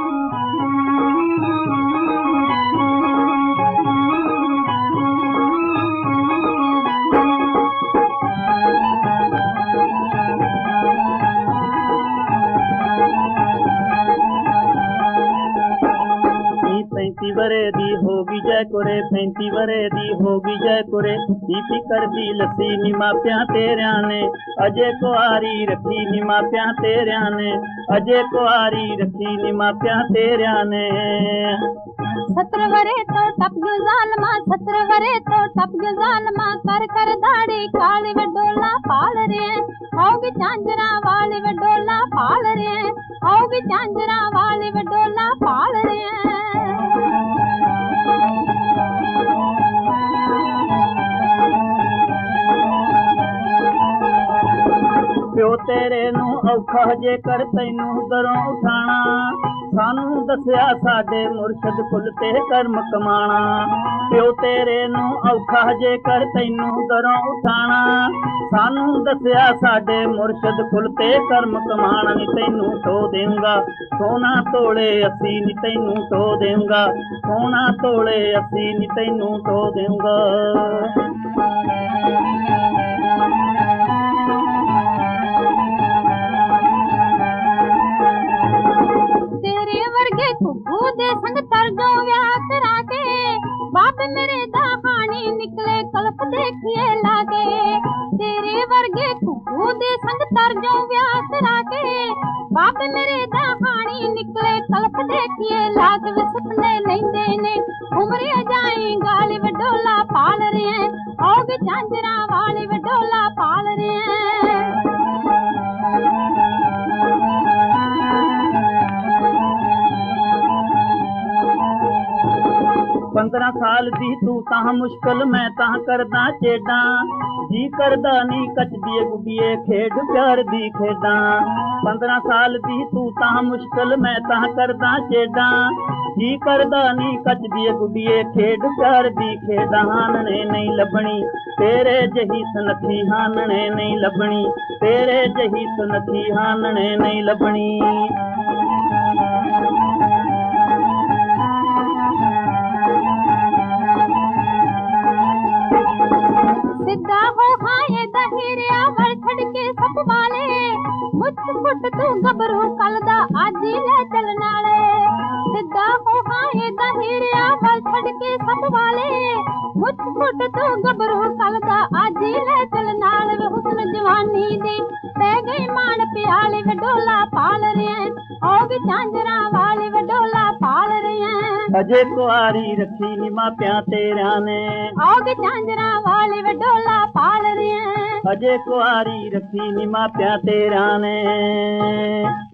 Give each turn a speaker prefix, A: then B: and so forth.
A: पैंती वरे दी होगी जय कुरे, 35 वरे दी होगी जय कुरे। दीपी कर दी लस्सी नी मापिया तेरिया ने, अजे कुआरी रखी नी मापिया तेरिया ने, अजे कुआरी रखी नी मापिया तेरिया ने।
B: 17 वरे तो टप गयो जालमा, 17 वरे तो टप गयो जालमा। कर कर दाढ़ी काली वडोला पाल रे, आओगी झांझरा वाली वडोला पाल रे, आओगी झांझरा वाली वडोला पाल रे।
A: प्यो तेरे नू औखा जे कर तैनू दरों उठाना, सानू दसिया साडे मुर्शद कुल ते कर्म कमाना। प्यो तेरे नू औखा जे कर तैनू दरों उठाना, सानू दसिया साडे मुर्शद कुल ते कर्म कमाना। नी तैनू टो देऊंगा सोना तोले अस्सी, नी तैनू टो देऊंगा सोना तोले अस्सी, नी तैनू टो देऊंगा।
B: घुघू दे संग तर जो व्याह करा के, बाप मेरे दहानी निकले कल्प देखिए लागे। तेरे वर्गे घुघू दे संग तर जो व्याह करा के, बाप मेरे दहानी निकले कल्प देखिए लाग। वे सपने लेंदे ने उमरे जाई गाली वडोला पाल रहे, आओगे झांझरा वाली वडोला पाल रहे।
A: पंद्रह साल दी तू तां मुश्किल मैं तां करदा चेडा, जी करदा नी कच दिए गुडिए खेड प्यार दी खेडा। 15 साल दी तू तां मुश्किल मैं तां करदा चेडा, जी करदा नी कच दिए गुडिए खेड प्यार दी खेडा। हानने नहीं लभनी तेरे जही सनखी, हानने नहीं लभनी तेरे जही सनखी, हानने नहीं लभनी।
B: सिद्धा हो खाए दहीरिया वर छड़ के सब वाले, मुझ फुट तू गबरू कलदा आजी ले चल नाले। सिद्धा हो खाए दहीरिया वर छड़ के सब वाले, मुझ फुट तू गबरू कलदा आजी ले चल नाले। वे हुस्न जवानी दी पै गई मान प्याली वडोला पाल रहे, आओगे झांझरा वाली वडोला पाल रहे।
A: अजे कुआरी रखी नी मापिया तेरिया ने,
B: आओगे झांझरा वाली वडोला पाल रहे।
A: अजे कुआरी रखी नी मापिया तेरिया ने।